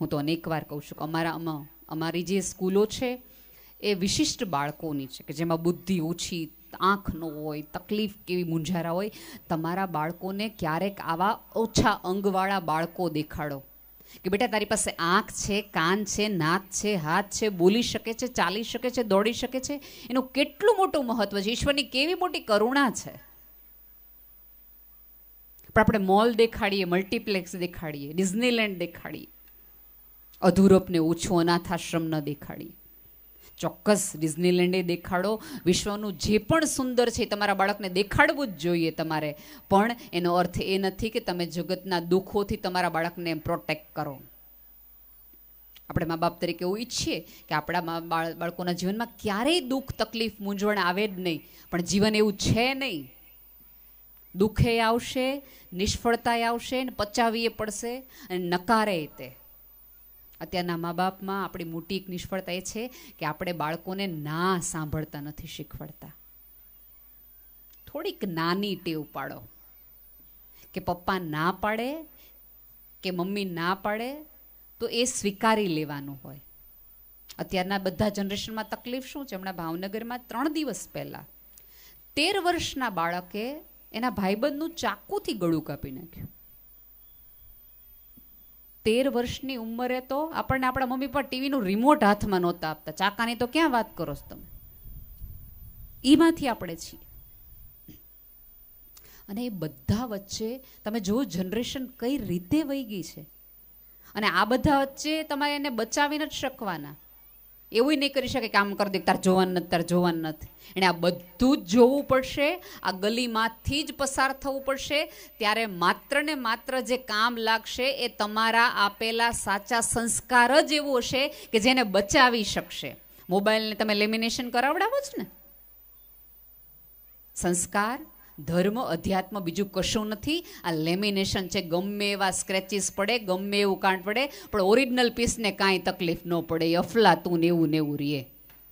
હું તો અનેકવાર કહું છું કે અમારી જે સ્કૂલો છે એ વિશિષ્ટ બાળકોની છે કે જેમાં બુદ્ધિ ઓછી, આંખ ન હોય, તકલીફ કેવી મૂંઝારા હોય. તમારા બાળકોને ક્યારેક આવા ઓછા અંગવાળા બાળકો દેખાડો કે બેટા તારી પાસે આંખ છે, કાન છે, નાક છે, હાથ છે, બોલી શકે છે, ચાલી શકે છે, દોડી શકે છે. એનું કેટલું મોટું મહત્વ છે, ઈશ્વરની કેવી મોટી કરુણા છે. પણ આપણે મોલ દેખાડીએ, મલ્ટીપ્લેક્સ દેખાડીએ, ડિઝનીલેન્ડ દેખાડીએ, અધૂરપને ઓછું અનાથાશ્રમ ન દેખાડીએ. ચોક્કસ ડિઝનીલેન્ડે દેખાડો, વિશ્વનું જે પણ સુંદર છે તમારા બાળકને દેખાડવું જ જોઈએ તમારે. પણ એનો અર્થ એ નથી કે તમે જગતના દુઃખોથી તમારા બાળકને પ્રોટેક્ટ કરો. આપણે મા બાપ તરીકે એવું ઈચ્છીએ કે આપણા બાળકોના જીવનમાં ક્યારેય દુઃખ, તકલીફ, મૂંઝવણ આવે જ નહીં. પણ જીવન એવું છે નહીં. દુઃખે આવશે, નિષ્ફળતાએ આવશે, ને પચાવીએ પડશે અને નકારે તે. અત્યારના મા બાપમાં આપણી મોટી એક નિષ્ફળતા એ છે કે આપણે બાળકોને ના સાંભળતા નથી શીખવાડતા. થોડીક નાની ટેવ પાડો કે પપ્પા ના પાડે કે મમ્મી ના પાડે તો એ સ્વીકારી લેવાનું હોય. અત્યારના બધા જનરેશનમાં તકલીફ શું છે? હમણાં ભાવનગરમાં 3 દિવસ પહેલા 13 વર્ષના બાળકે એના ભાઈબંધનું ચાકુથી ગળું કાપી નાખ્યું. 13 વર્ષની ઉંમરે તો આપણને આપણા મમ્મી પપ્પા ટીવીનું રિમોટ હાથમાં નહોતા આપતા. ચાકાની તો ક્યાં વાત કરો છો તમે? એમાંથી આપણે છીએ. અને એ બધા વચ્ચે તમે જો જનરેશન કઈ રીતે વહી ગઈ છે. અને આ બધા વચ્ચે તમારે એને બચાવી નથી શકવાના. એવું નહીં કરી શકે કે આમ કરી દે, તાર જોવાનું નથી, તાર જોવાનું નથી. એને આ બધું જ જોવું પડશે. આ ગલીમાંથી જ પસાર થવું પડશે. ત્યારે માત્ર ને માત્ર જે કામ લાગશે એ તમારા આપેલા સાચા સંસ્કાર જ એવું હશે કે જેને બચાવી શકશે. મોબાઈલને તમે લેમિનેશન કરાવડાવો છો ને. સંસ્કાર, ધર્મ, અધ્યાત્મ બીજું કશું નથી. આ લેમિનેશન છે. ગમે એવા સ્ક્રેચીસ પડે, ગમે એવું કાંટ પડે, પણ ઓરિજિનલ પીસને કાંઈ તકલીફ ન પડે. એ અફલાતું એવું ને એવું રીએ.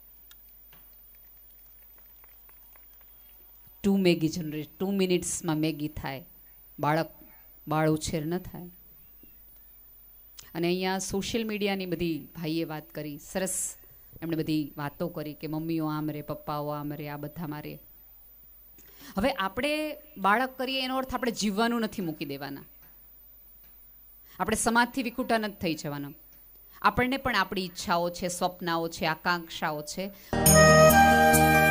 2 મેગી જનરેટ, 2 મિનિટ્સમાં મેગી થાય. બાળ ઉછેર ન થાય. અને અહીંયા સોશિયલ મીડિયાની બધી ભાઈએ વાત કરી, સરસ એમણે બધી વાતો કરી કે મમ્મીઓ આમ રે, પપ્પાઓ આમ રે, આ બધા મારે. હવે આપણે બાળક કરીએ એનો અર્થ આપણે જીવવાનું નથી મૂકી દેવાના. આપણે સમાજથી વિખૂટા નથી થઈ જવાના. આપણને પણ આપણી ઈચ્છાઓ છે, સ્વપ્નાઓ છે, આકાંક્ષાઓ છે.